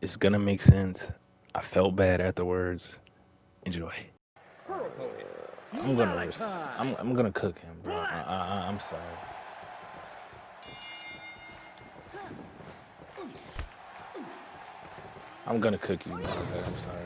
It's gonna make sense. I felt bad afterwards. Enjoy. Her opponent, I'm gonna Malachi. I'm gonna cook him, bro. I'm sorry. I'm gonna cook you, Malachi. I'm sorry.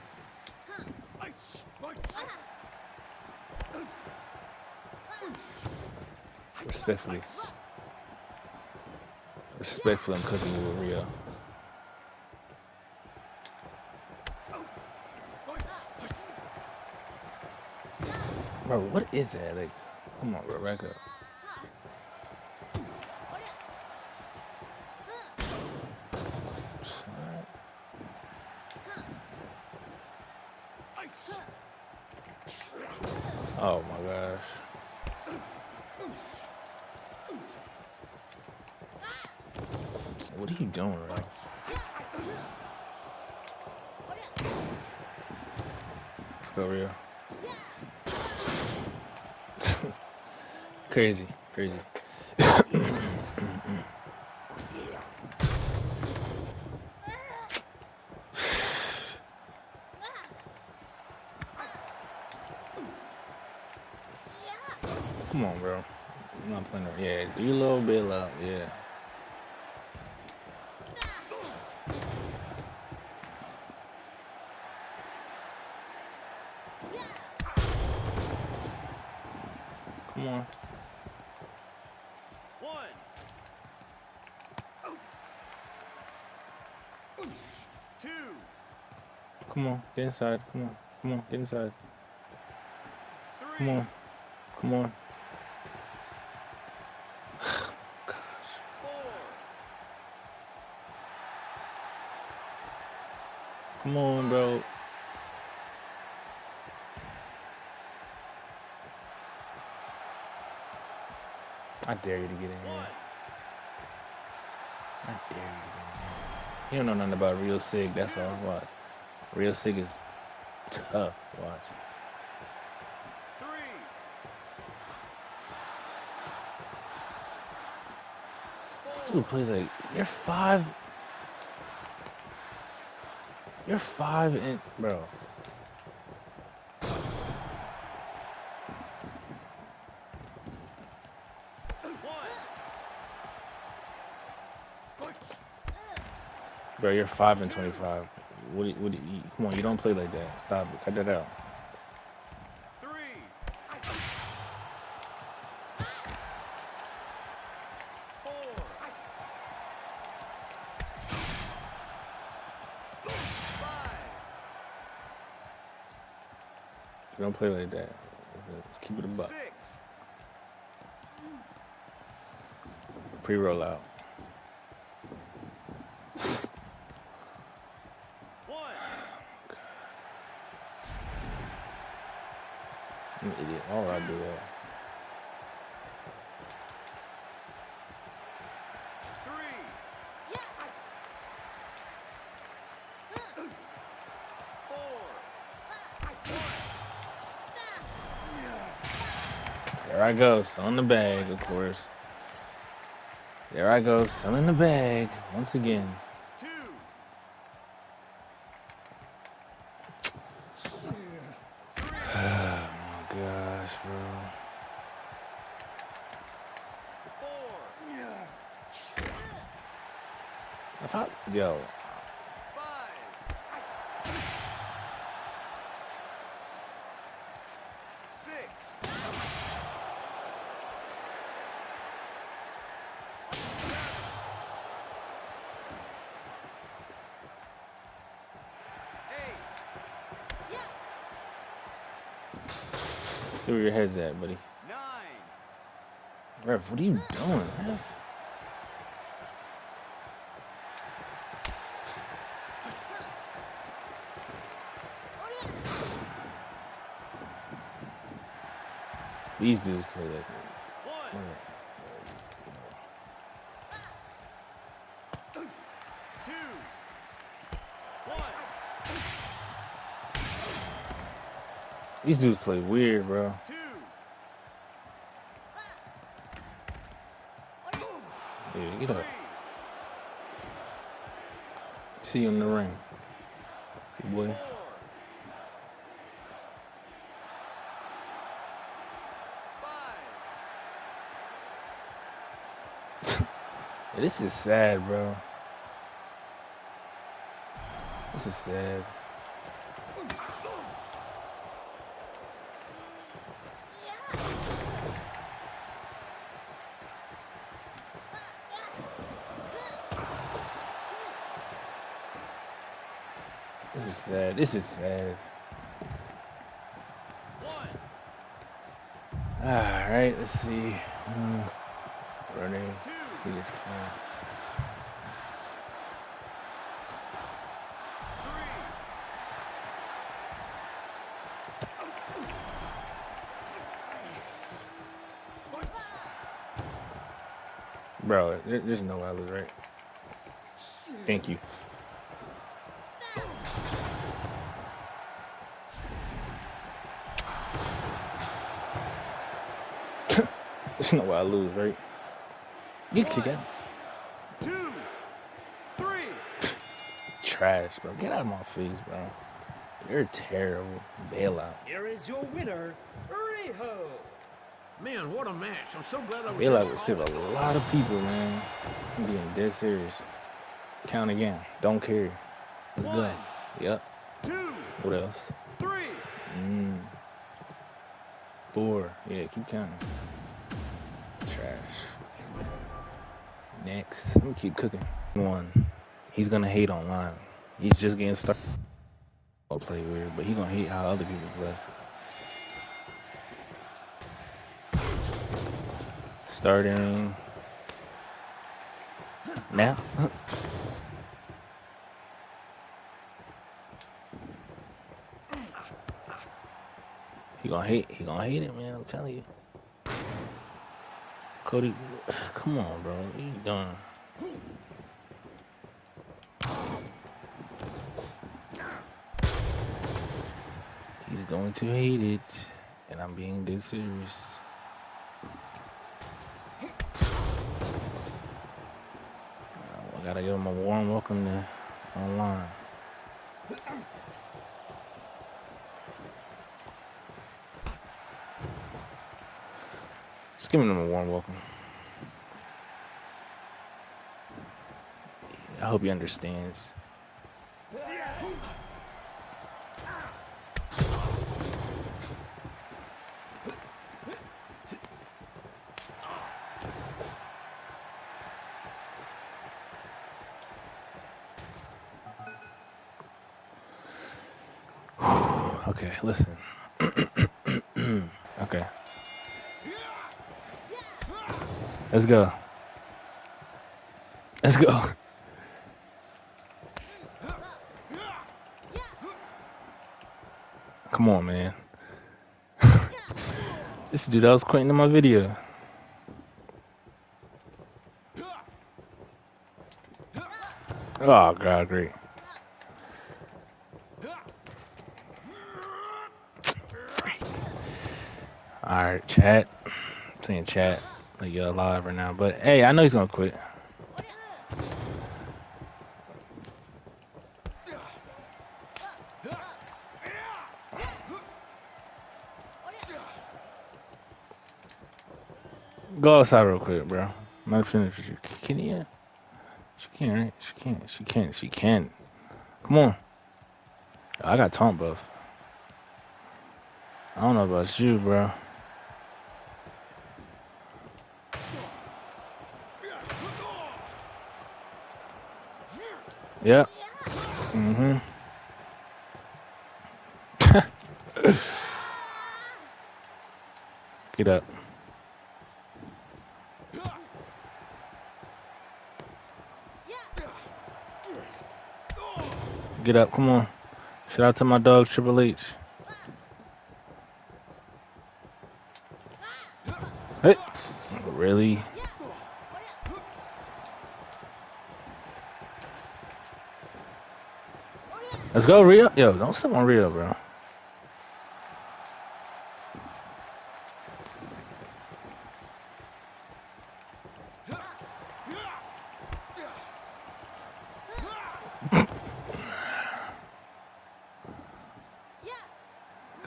Respectfully, respectfully, I'm cooking you with Rio. Bro, what is that? Like, come on, bro, back up. Oh my gosh. What are you doing, bro? Let's go, Rio. Crazy, crazy. Come on, bro. I'm not playing. Yeah, do your little bit loud. Yeah. Come on. Come on, get inside. Come on. Come on, get inside. Come on. Come on. Gosh. Come on, bro. I dare you to get in here. I dare you to get in here. You don't know nothing about Real Sig, that's all. Watch. Real Sig is tough. Watch. This dude plays like you're five. You're 5 and bro. Bro, you're 5 and 25. What do you, come on, you don't play like that. Stop it. Cut that out. You don't play like that. Let's keep it a buck. Pre-roll out. I'm an idiot. Why would I do that? There I go, selling the bag, of course. There I go, selling the bag once again. Oh my gosh, bro. If I, yo. See where your head's at, buddy. Ref, what are you doing, man? These dudes play that. These dudes play weird, bro. Yeah, get up. See you in the ring. See, boy. This is sad, bro. This is sad. This is sad. This is sad. Alright, let's see. Running. See this fun. Bro, there's no way I lose, right? Thank you. There's no way I lose, right? You kick out. 2, 3. Trash, bro. Get out of my face, bro. You're terrible. Bailout. Here is your winner, Riho. Man, what a match. I'm so glad I was Bailout would save a lot of people, man. I'm being dead serious. Count again. Don't care. Let's go. 1, Yep. 2, What else? 3. 4. Yeah, keep counting. Trash. Next. Let me keep cooking. 1. He's gonna hate online. He's just getting started. I'll play weird, but he gonna hate how other people play. Starting now. He gonna hate it, man. I'm telling you. Cody, come on, bro. What are you doing? He's going to hate it, and I'm being dead serious. I gotta give him a warm welcome to online. Just giving him a warm welcome. I hope he understands. Okay, listen. Okay. Let's go. Let's go. Come on, man. This dude I was quitting in my video. Oh, God, great. Alright, chat. I'm saying chat. Like you're alive right now. But hey, I know he's gonna quit. Go outside real quick, bro. I'm not finished with you. Can you? She can, right? She can. She can. She can. Come on. I got taunt buff. I don't know about you, bro. Yep. Mm-hmm. Get up. Get up, come on. Shout out to my dog Triple H. Hey, really? Let's go, Rhea. Yo, don't step on Rhea, bro.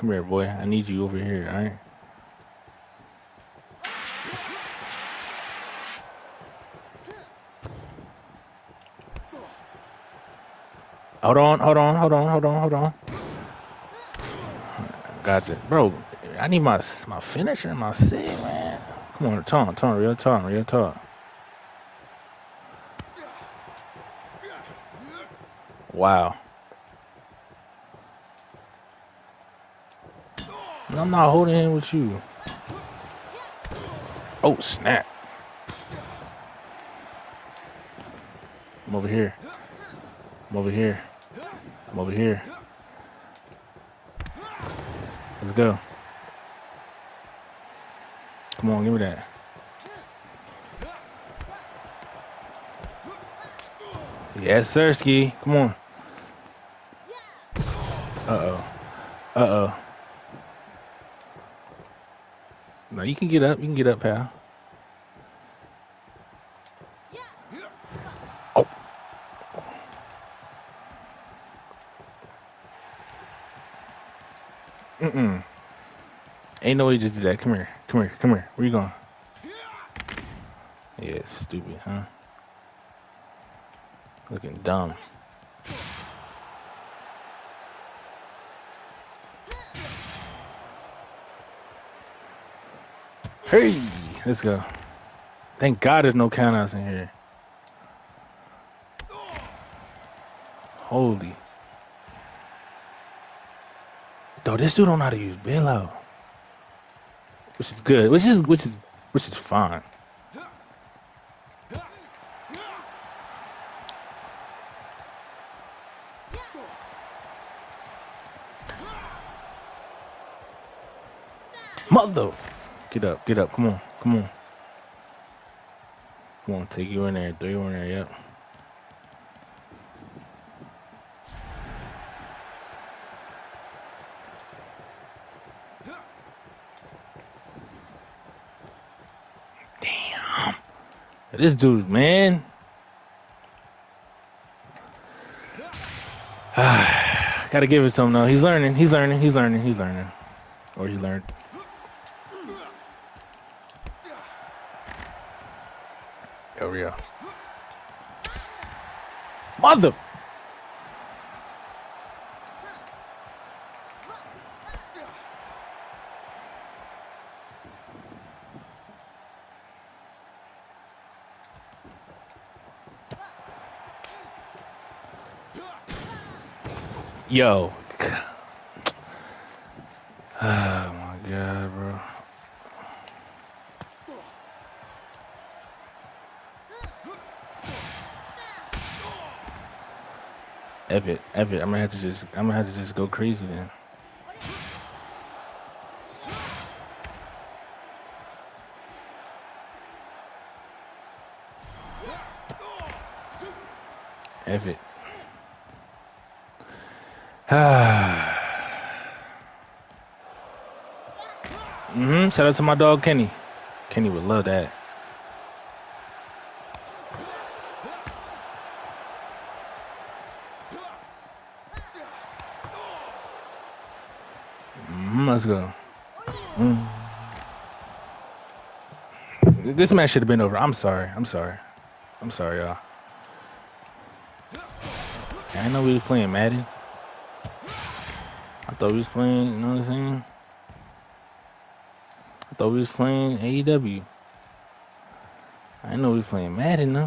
Come here, boy. I need you over here, all right? Hold on, hold on, hold on, hold on, hold on. Gotcha. Bro, I need my finisher and my set, man. Come on, talk, real talk. Wow. I'm not holding him with you. Oh, snap. I'm over here. I'm over here. I'm over here. Let's go. Come on, give me that. Yes, Sirski. Come on. Uh-oh. Uh-oh. No, you can get up. You can get up, pal. Oh. Ain't no way you just did that. Come here. Come here. Come here. Where you going? Yeah, stupid, huh? Looking dumb. Hey, let's go. Thank God there's no countouts in here. Holy. Though this dude don't know how to use bailout. Which is good. Which is fine. Mother. Get up, come on. Come on, take you in there, throw you in there, yep. Damn. This dude, man. Gotta give it to him though. He's learning. Or he learned. There we go. Mother. Yo. Oh my God, bro. F it. I'm gonna have to just go crazy then. F it. Shout out to my dog Kenny. Kenny would love that. Let's go. This match should have been over. I'm sorry, y'all. I know we was playing Madden. I thought we was playing, you know what I'm saying? I thought we was playing AEW. I didn't know we was playing Madden, though.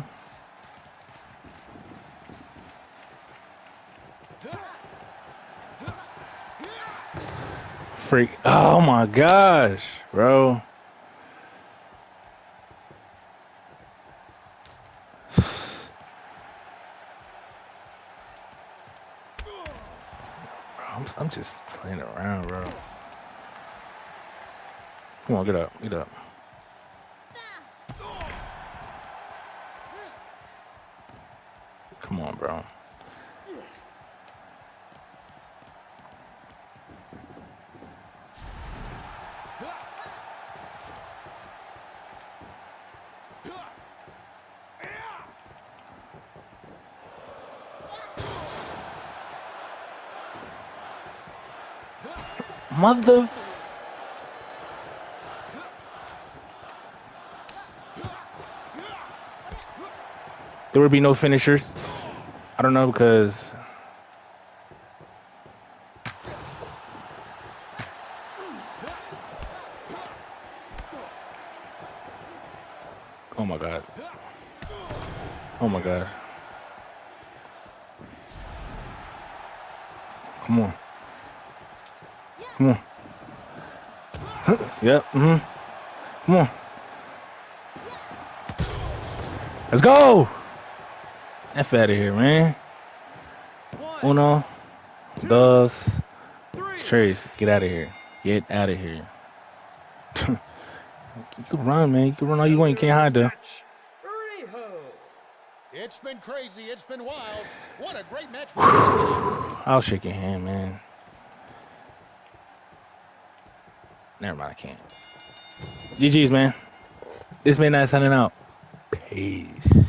Freak. Oh my gosh, bro. I'm just playing around, bro. Come on, get up. Come on, bro. Mother. There would be no finishers. I don't know because. Oh my God. Oh my God. Come on. Come on. Yep. Come on. Let's go. F out of here, man. Uno, dos, tres. Get out of here. Get out of here. You can run, man. You can run all you want. You can't hide though. Ernie Ho. It's been crazy. It's been wild. What a great match. I'll shake your hand, man. Never mind, I can't. GG's, man. This Midnight signing out. Peace.